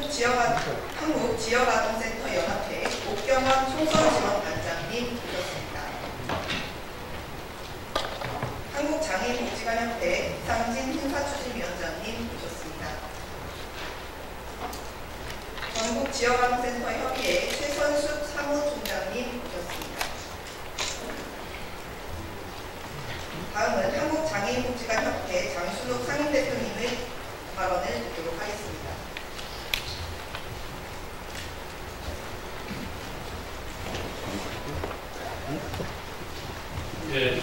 한국지역아동센터 연합회 옥경원 총선지원단장님 모셨습니다. 한국장애인복지관협회 이상진 행사추진위원장님 모셨습니다. 전국지역아동센터 협의회 최선숙 사무총장님 모셨습니다. 다음은 한국장애인복지관협회 장순옥 상임대표님의 발언을 듣도록 하겠습니다. 예,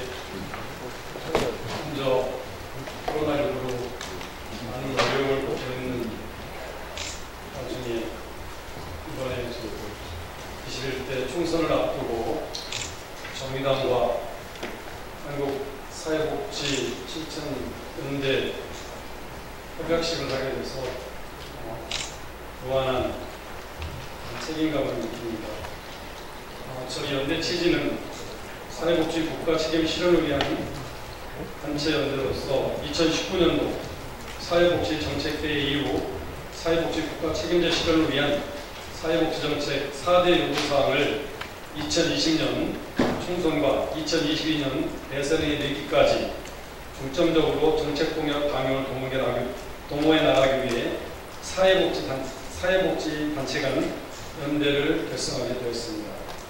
먼저 코로나19로 많은 어려움을 겪고 있는 나중에 이번에 21대 총선을 앞두고 정의당과 한국사회복지 실천연대 협약식을 하게 돼서 무한한 책임감을 느낍니다. 저희 연대 취지는 사회복지 국가 책임 실현을 위한 단체 연대로서 2019년도 사회복지 정책대회 이후 사회복지 국가 책임제 실현을 위한 사회복지 정책 4대 요구사항을 2020년 총선과 2022년 대선에 이르기까지 중점적으로 정책 공약 방향을 도모해 나가기 위해 사회복지 단체 간 연대를 결성하게 되었습니다.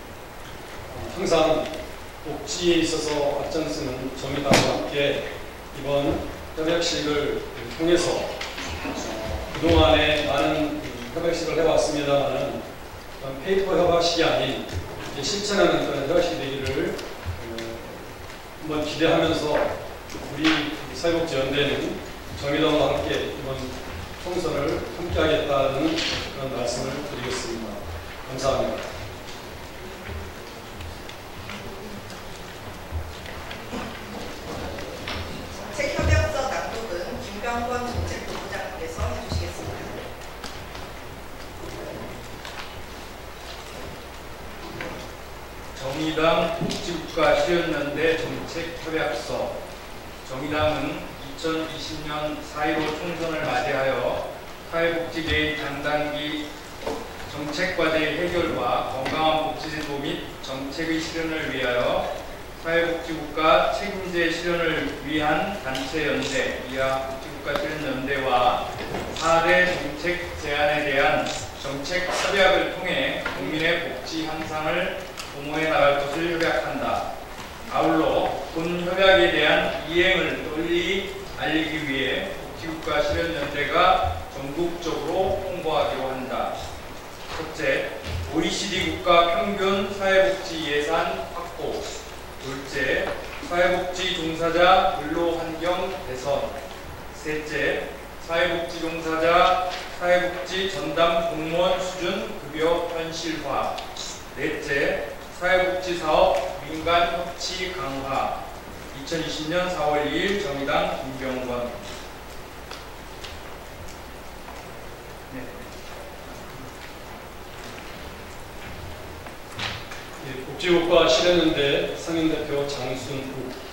항상 복지에 있어서 앞장서는 정의당과 함께 이번 협약식을 통해서 그동안에 많은 협약식을 해왔습니다만 페이퍼 협약식이 아닌 실천하는 그런 협약식이 되기를 한번 기대하면서 우리 사회복지연대는 정의당과 함께 이번 총선을 함께 하겠다는 그런 말씀을 드리겠습니다. 감사합니다. 협약서 낭독은 김병권 정책본부장님께서 해주시겠습니다. 정의당 복지국가 실현연대 정책협약서. 정의당은 2020년 4.15 총선을 맞이하여 사회복지계의 장단기 정책과제 해결과 건강한 복지제도 및 정책의 실현을 위하여 사회복지국가 책임제 실현을 위한 단체연대, 이하 복지국가 실현연대와 4대 정책 제안에 대한 정책 협약을 통해 국민의 복지 향상을 도모해 나갈 것을 협약한다. 아울러 본 협약에 대한 이행을 널리 알리기 위해 복지국가 실현연대가 전국적으로 홍보하기로 한다. 첫째, OECD 국가 평균 사회복지 예산 확보. 둘째, 사회복지 종사자 근로환경 개선. 셋째, 사회복지 종사자 사회복지 전담 공무원 수준 급여 현실화. 넷째, 사회복지사업 민간 협치 강화. 2020년 4월 2일 정의당 김병권. 복지국가 실현연대 상임대표 장순욱,